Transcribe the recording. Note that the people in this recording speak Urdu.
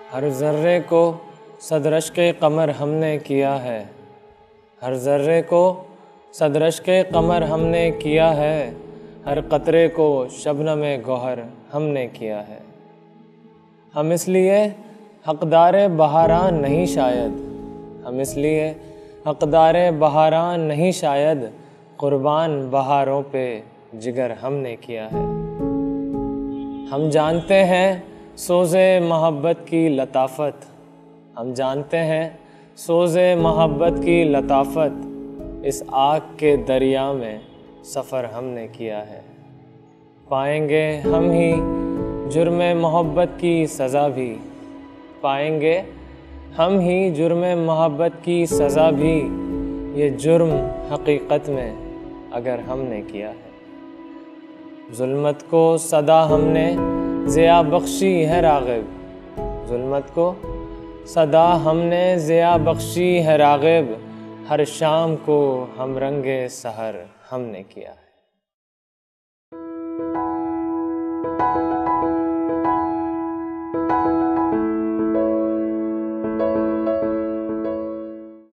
ہر ذرے کو صد رشک-ے-قمر ہم نے کیا ہے، ہر ذرے کو صد رشک-ے-قمر ہم نے کیا ہے، ہر قطرے کو شبنم گوہر ہم نے کیا ہے۔ ہم اس لیے حقدار بہاران نہیں شاید، ہم اس لیے حقدار بہاران نہیں شاید، قربان بہاروں پہ جگر ہم نے کیا ہے۔ ہم جانتے ہیں سوز محبت کی لطافت، ہم جانتے ہیں سوز محبت کی لطافت، اس آگ کے دریا میں سفر ہم نے کیا ہے۔ پائیں گے ہم ہی جرم محبت کی سزا بھی، پائیں گے ہم ہی جرم محبت کی سزا بھی، یہ جرم حقیقت میں اگر ہم نے کیا ہے۔ ظلمت کو صدا ہم نے ضیا بخشی ہے راغب، ظلمت کو صدا ہم نے ضیا بخشی ہے راغب، ہر شام کو ہم رنگ سحر ہم نے کیا ہے۔